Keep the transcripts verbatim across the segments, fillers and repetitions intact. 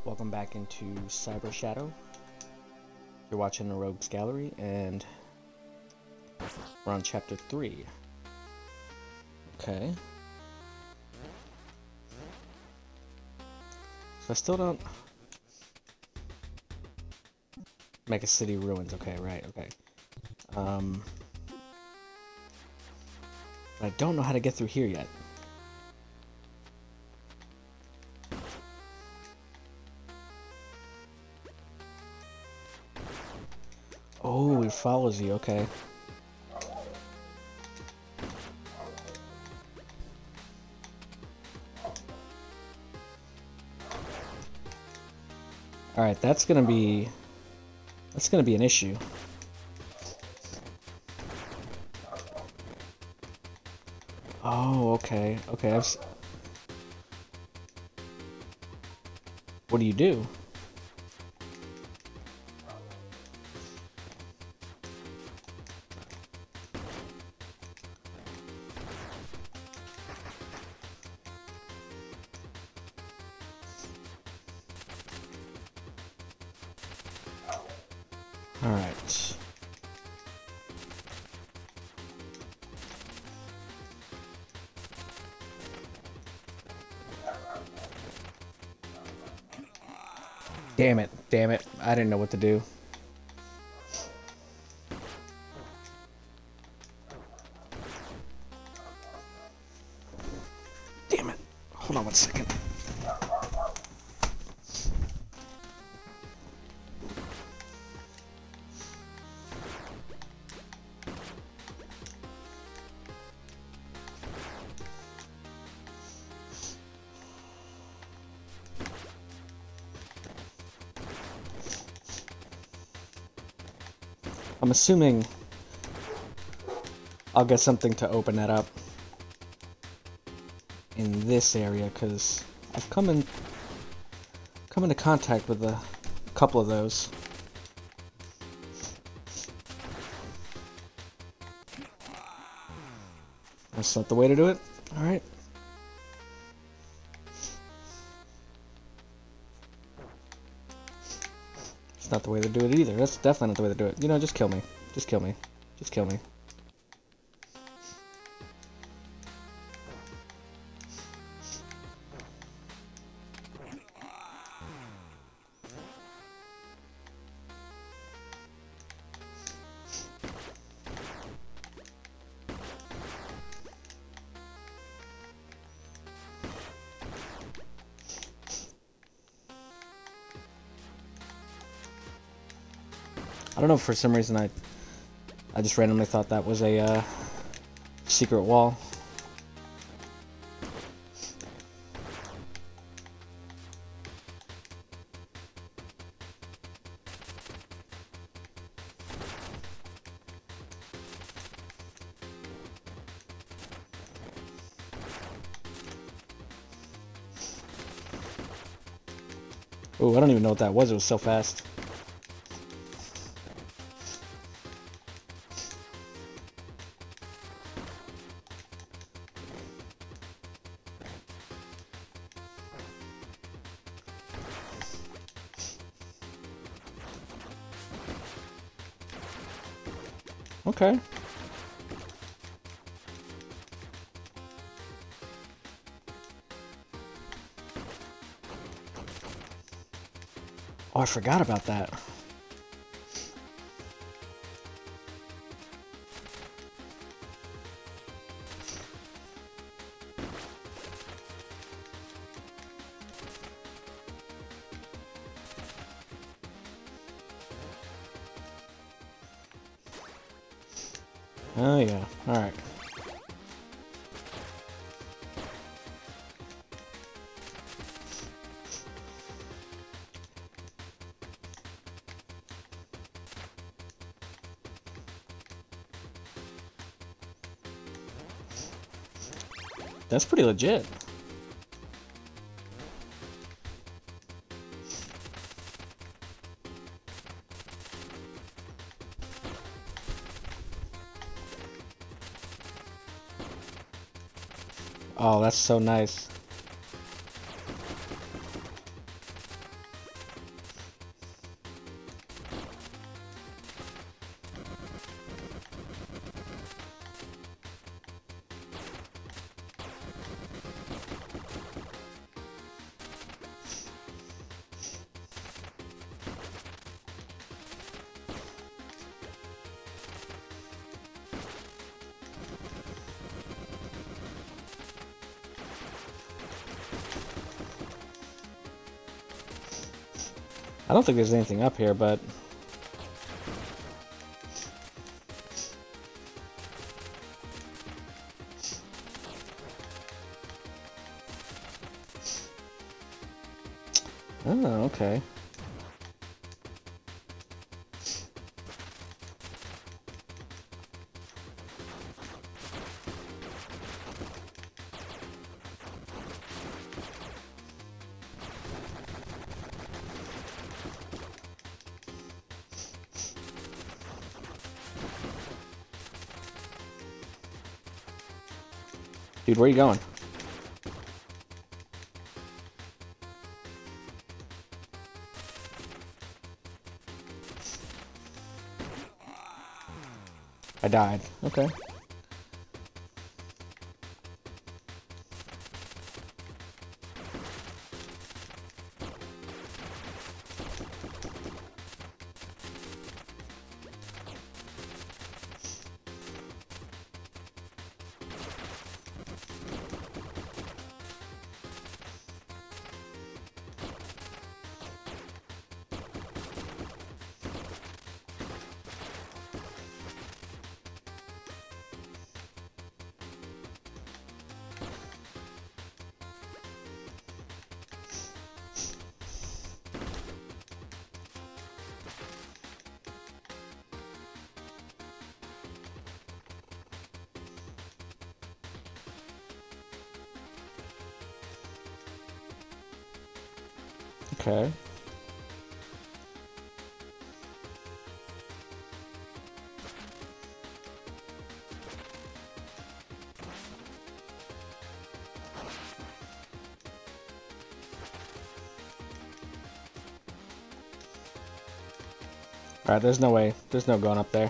Welcome back into Cyber Shadow. You're watching the Rogues Gallery, and we're on chapter three. Okay. So I still don't... Mega City Ruins. Okay, right, okay. Um... I don't know how to get through here yet. Oh, it follows you, okay. Alright, that's gonna be... That's gonna be an issue. Oh, okay, okay, I've s- What do you do? Alright. Damn it, damn it. I didn't know what to do. Damn it. Hold on one second. I'm assuming I'll get something to open that up in this area, because I've come in come into contact with a couple of those. That's not the way to do it. Alright. It's not the way to do it either. That's definitely not the way to do it. You know, just kill me. Just kill me. Just kill me. I don't know, for some reason I I just randomly thought that was a uh, secret wall. Ooh, I don't even know what that was, it was so fast. Okay. Oh, I forgot about that. Oh yeah, alright. That's pretty legit. Oh, that's so nice. I don't think there's anything up here, but... Oh, okay. Dude, where are you going? I died. Okay. Okay. Alright, there's no way. There's no going up there.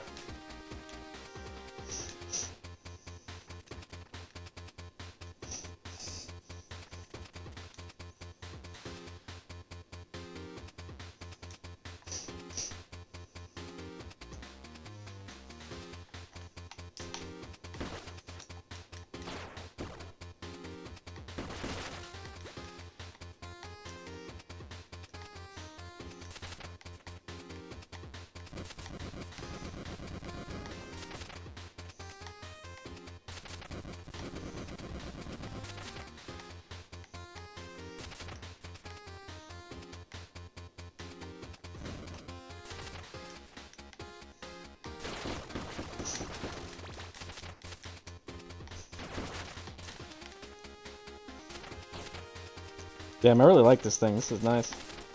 Damn, I really like this thing. This is nice.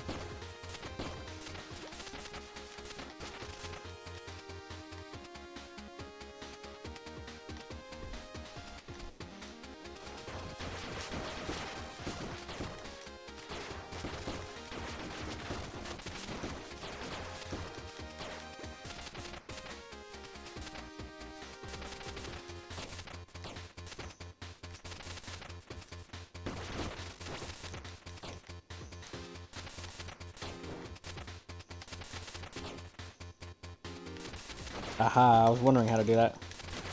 Aha, I was wondering how to do that.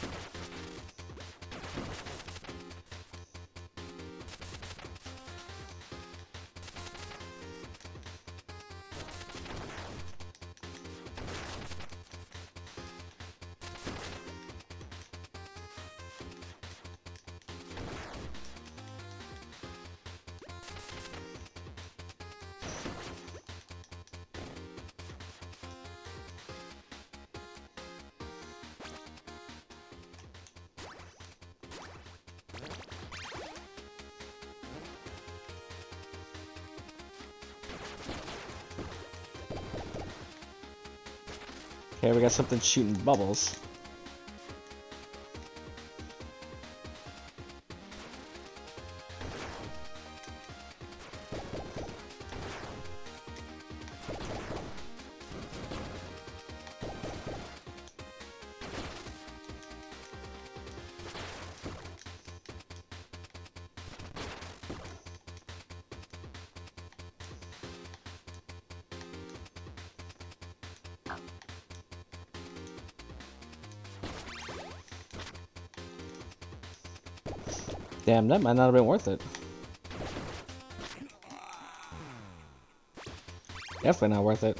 Okay, we got something shooting bubbles. Damn, that might not have been worth it. Definitely not worth it.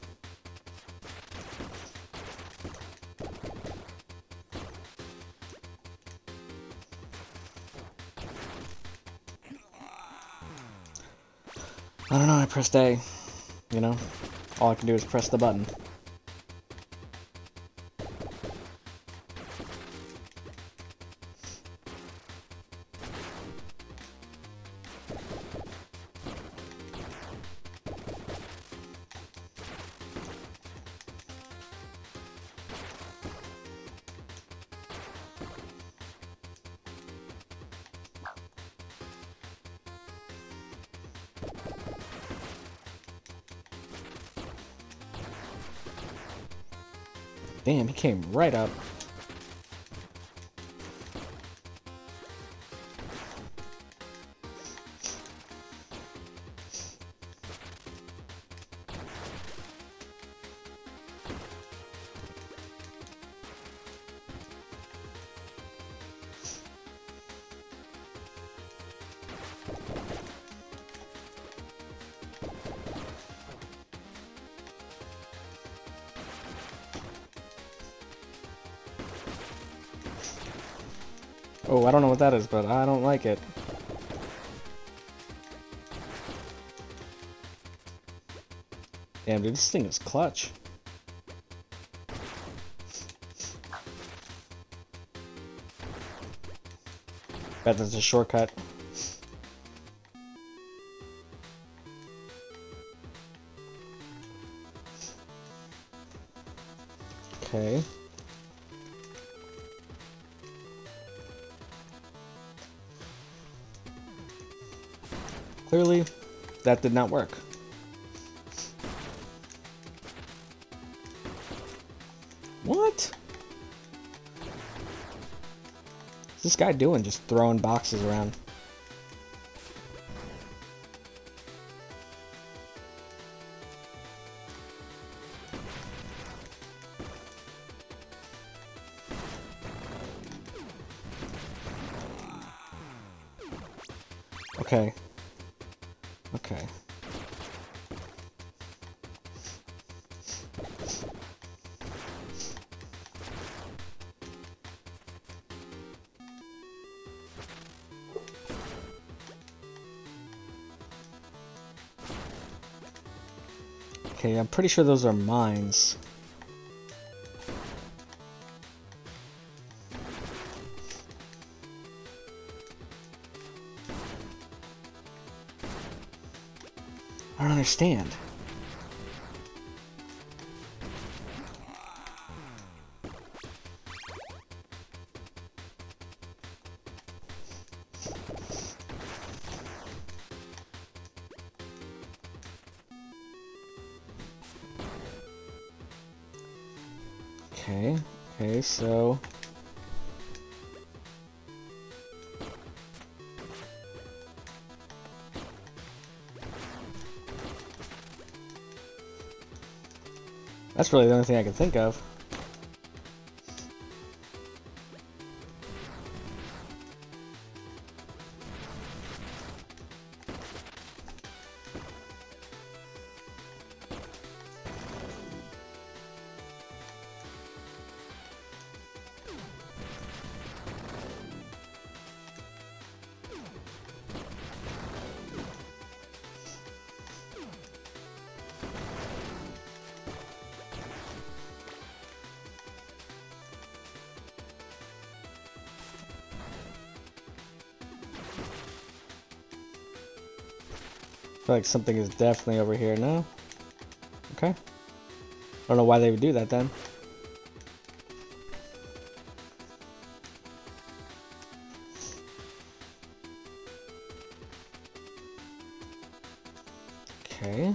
I don't know, I pressed A. You know? All I can do is press the button. Damn, he came right up. Oh, I don't know what that is, but I don't like it. Damn, dude, this thing is clutch. Bet that's a shortcut. Okay. Clearly, that did not work. What? What's this guy doing? Just throwing boxes around. Okay. Okay. Okay, I'm pretty sure those are mines. I don't understand. Okay, okay, so... That's really the only thing I can think of. I feel like something is definitely over here now. Okay. I don't know why they would do that then. Okay.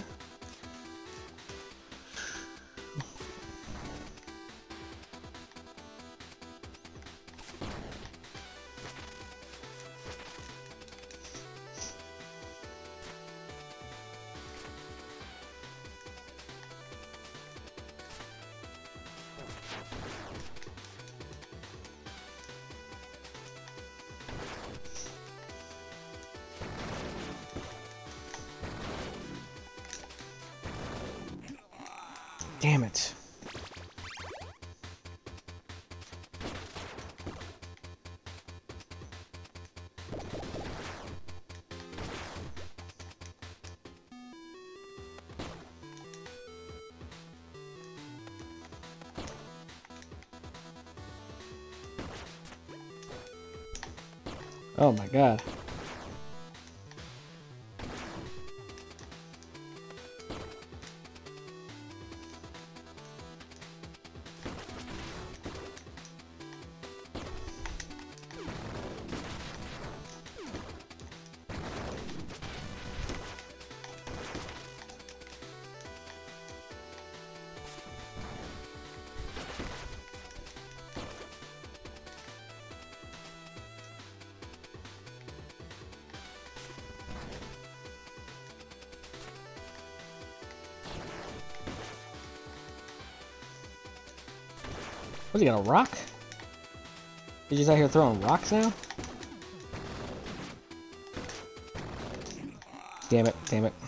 Damn it. Oh my god. What's he got, a rock? He's just out here throwing rocks now? Damn it, damn it.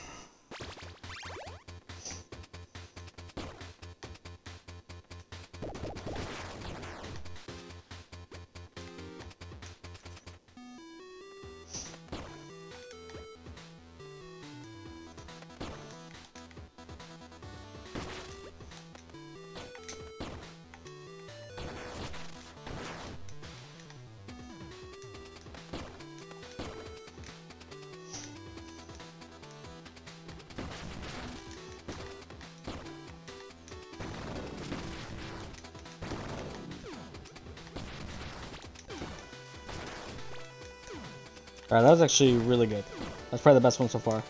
Alright, that was actually really good. That's probably the best one so far.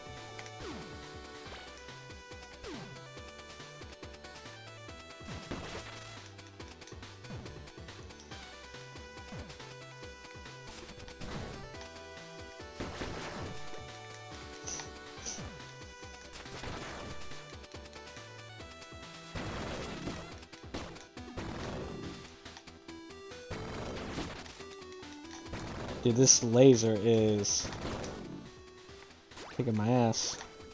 Dude, this laser is kicking my ass.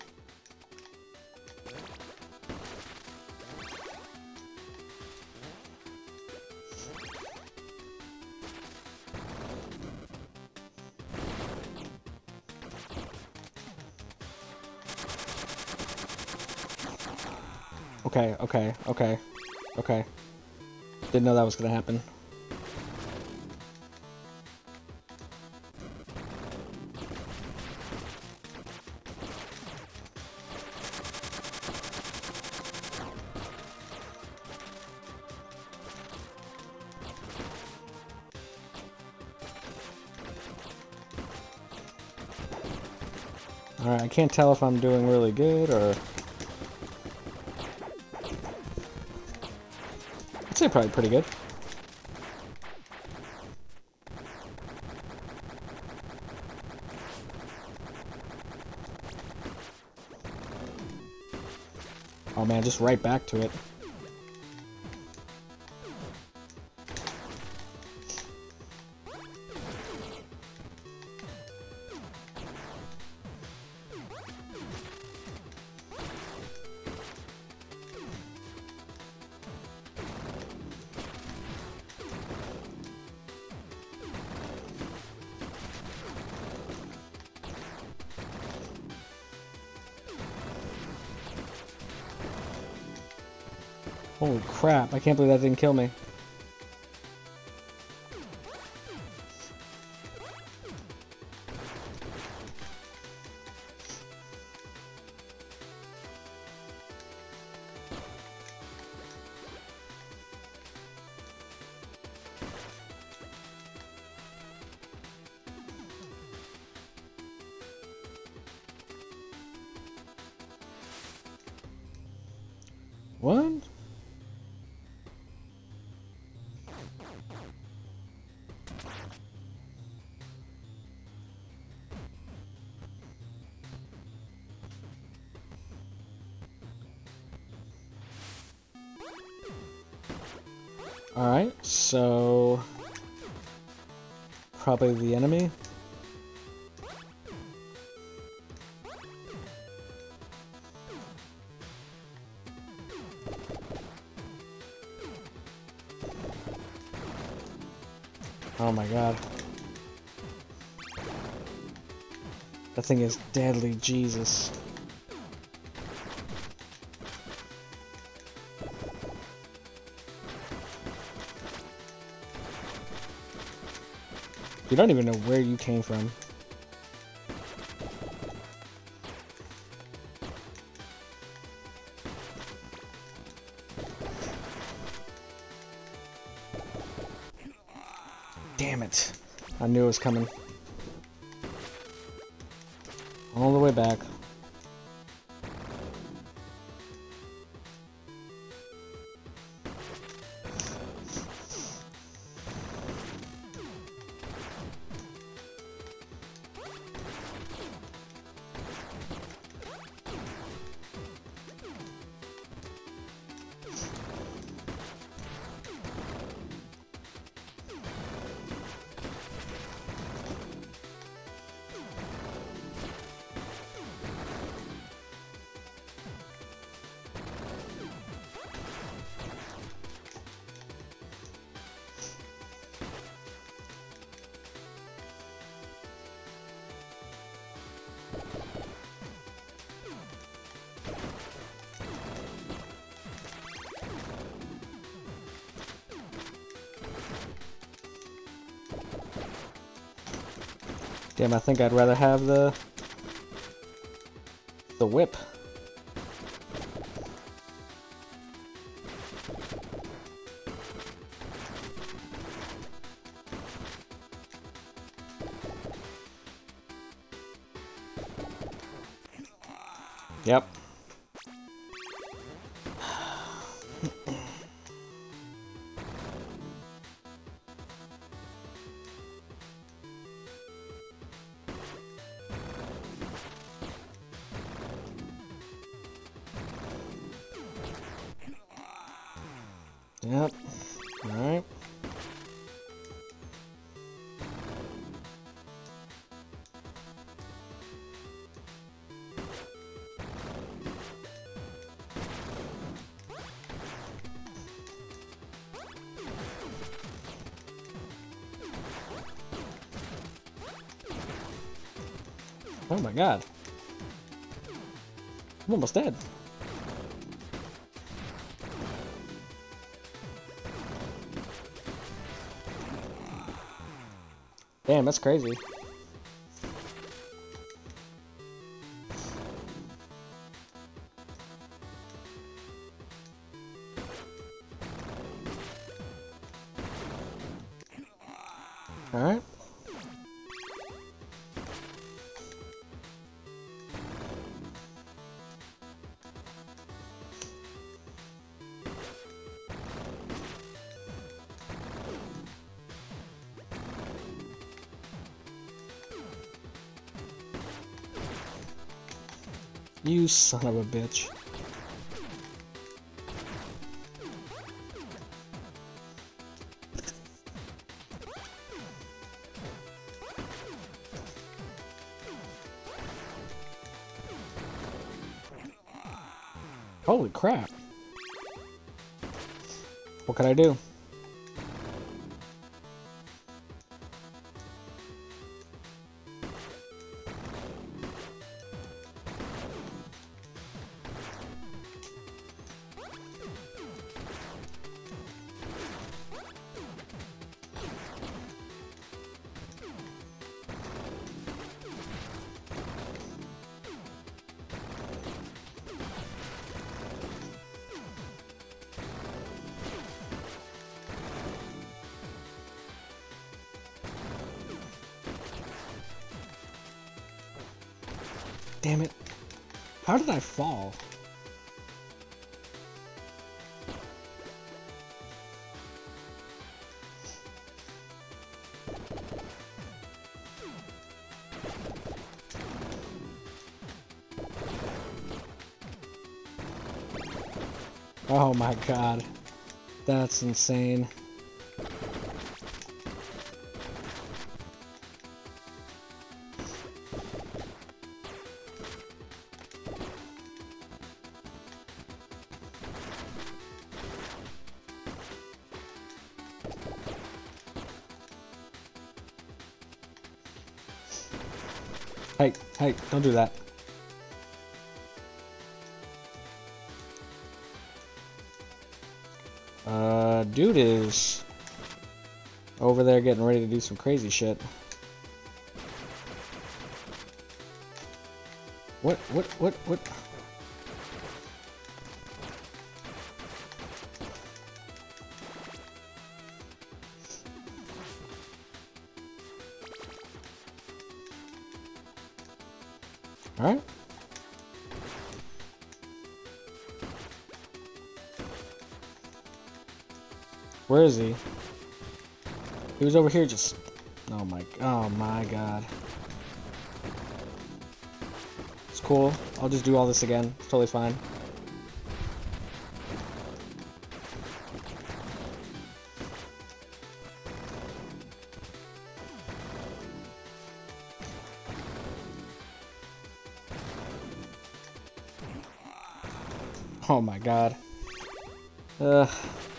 Okay, okay, okay, okay. Didn't know that was gonna happen. Alright, I can't tell if I'm doing really good or... I'd say probably pretty good. Oh man, just right back to it. Holy crap, I can't believe that didn't kill me. What? Alright, so... probably the enemy. Oh my god. That thing is deadly, Jesus. You don't even know where you came from. Damn it. I knew it was coming. All the way back. Damn, I think I'd rather have the the whip. Yep. Yep. Alright. Oh my god. I'm almost dead. Damn, that's crazy. All right. You son of a bitch. Holy crap. What can I do? Damn it. How did I fall? Oh my god. That's insane. Hey, hey, don't do that. Uh, dude is over there getting ready to do some crazy shit. What, what, what, what? Alright. Where is he? He was over here just... Oh my... Oh my god. It's cool. I'll just do all this again. It's totally fine. Oh my god. Ugh.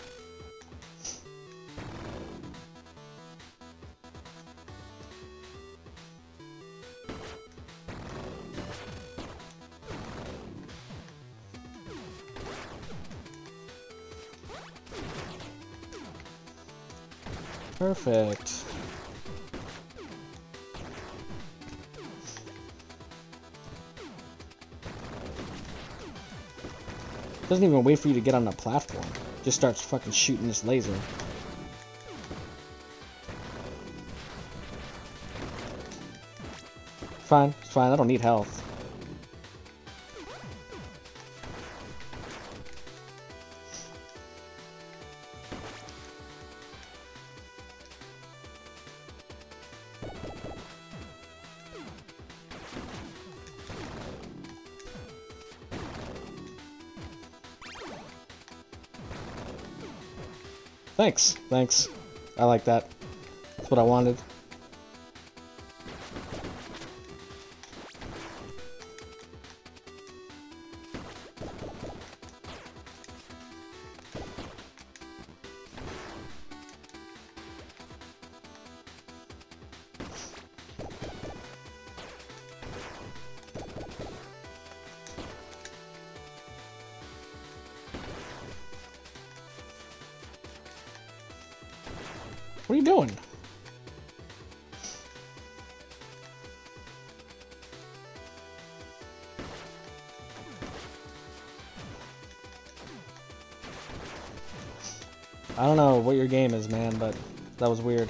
Perfect. Doesn't even wait for you to get on the platform. Just starts fucking shooting this laser. Fine, it's fine. I don't need health. Thanks, thanks. I like that. That's what I wanted. What are you doing? I don't know what your game is, man, but that was weird.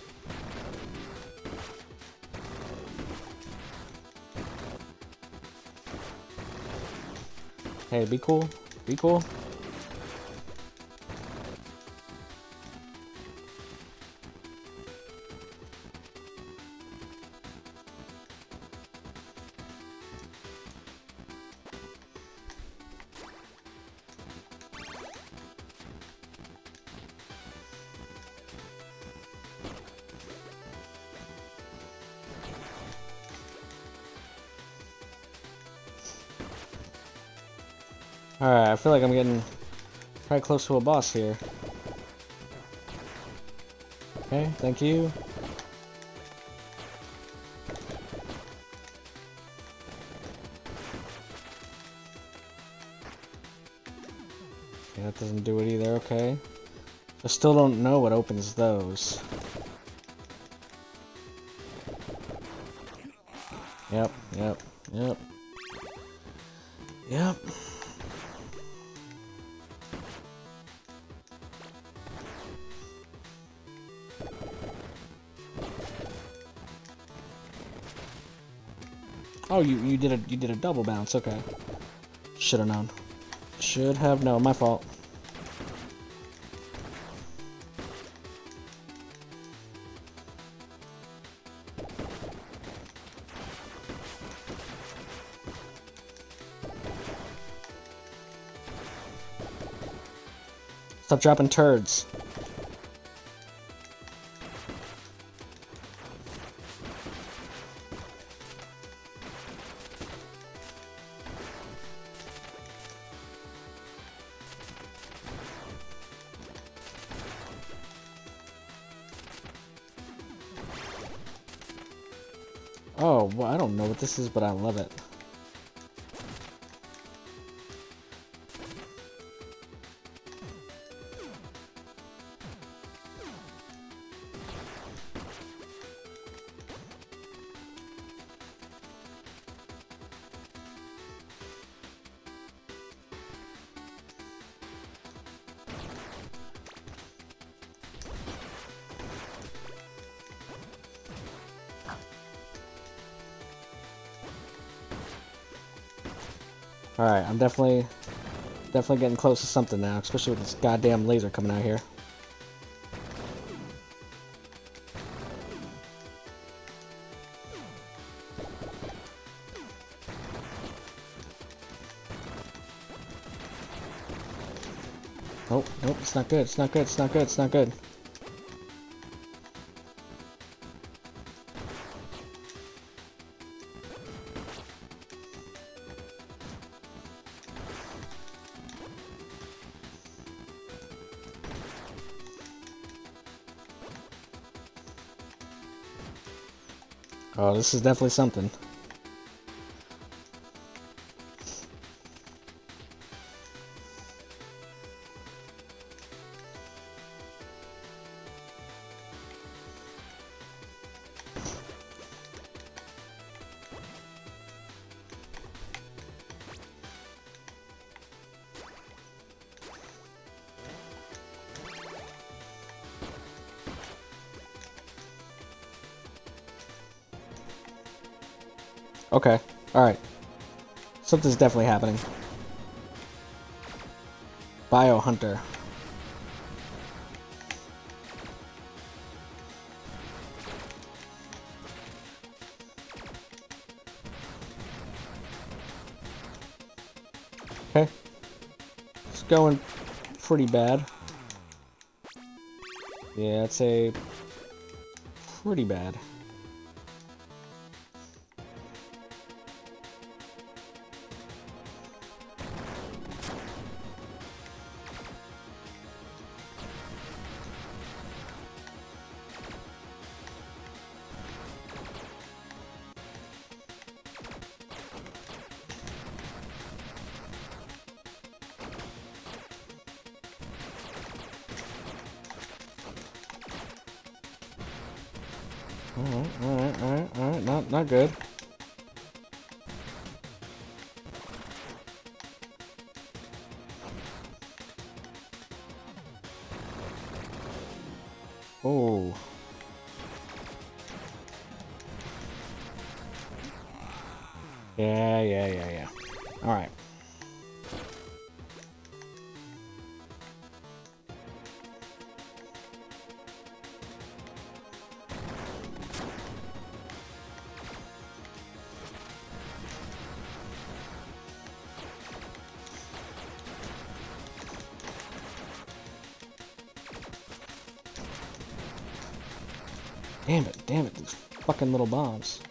Hey, be cool. Be cool. Alright, I feel like I'm getting probably close to a boss here. Okay, thank you. Okay, that doesn't do it either, okay. I still don't know what opens those. Yep, yep, yep. Yep. Oh, you you did a you did a double bounce. Okay. Should have known. Should have known. My fault. Stop dropping turds. Oh, well, I don't know what this is, but I love it. Alright, I'm definitely, definitely getting close to something now, especially with this goddamn laser coming out here. Nope, nope, it's not good, it's not good, it's not good, it's not good. Oh, this is definitely something. Okay, alright. Something's definitely happening. Biohunter. Okay. It's going pretty bad. Yeah, I'd say pretty bad. Alright, alright, alright, alright, not, not good. Oh. Yeah, yeah, yeah, yeah. Alright. Damn it, damn it, these fucking little bombs.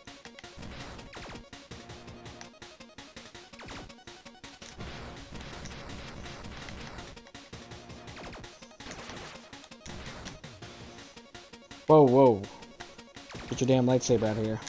Whoa, whoa. Get your damn lightsaber out of here.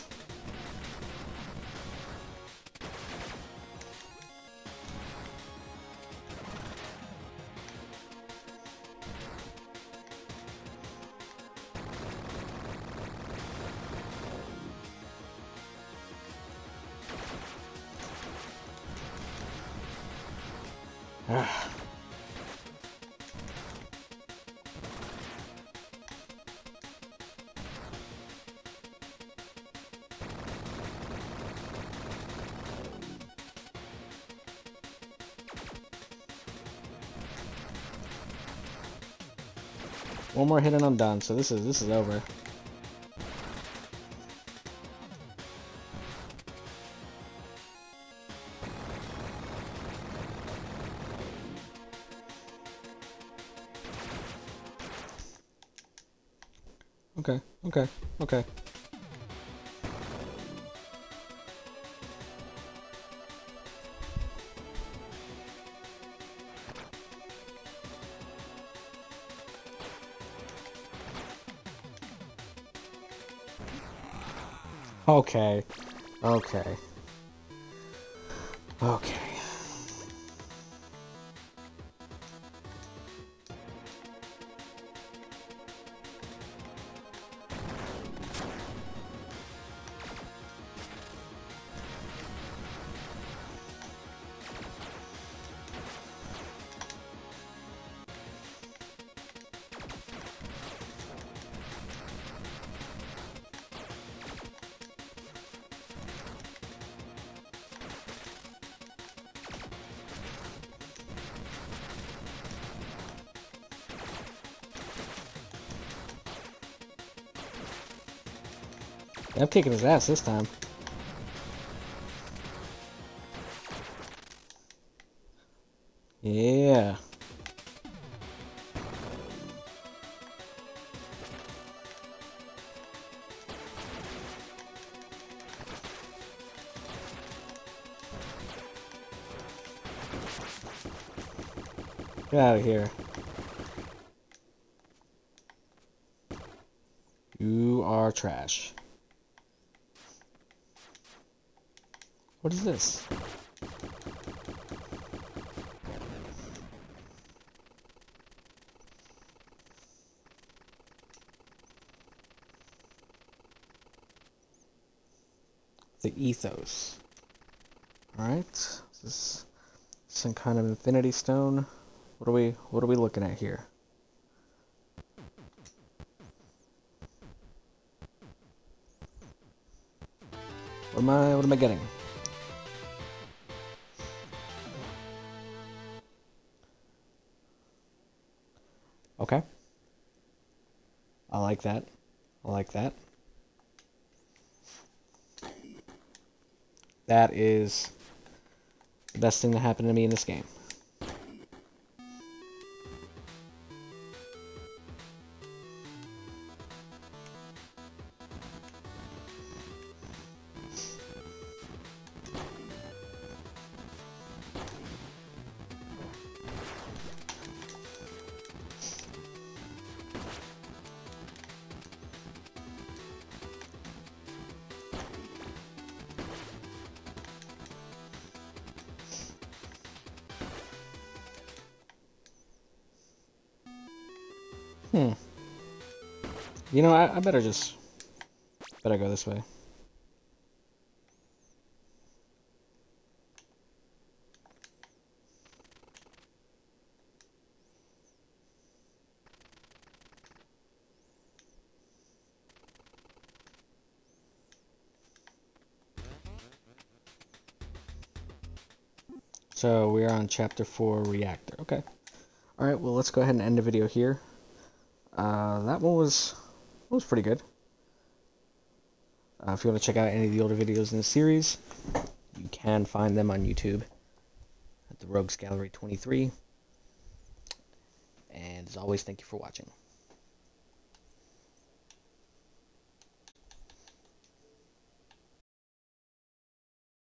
One more hit and I'm done. So this is this is over. Okay, okay, okay. Okay. Okay. Okay. I'm kicking his ass this time. Yeah. Get out of here. You are trash. What is this? The ethos. Alright. Is this some kind of infinity stone? What are we what are we looking at here? What am I what am I getting? Okay. I like that. I like that. That is the best thing that happened to me in this game. Hmm. You know, I, I better just... Better go this way. So, we're on Chapter four, Reactor. Okay. Alright, well, let's go ahead and end the video here. Uh, that one was, was pretty good. Uh, if you want to check out any of the older videos in the series, you can find them on YouTube at the Rogues Gallery twenty-three. And as always, thank you for watching.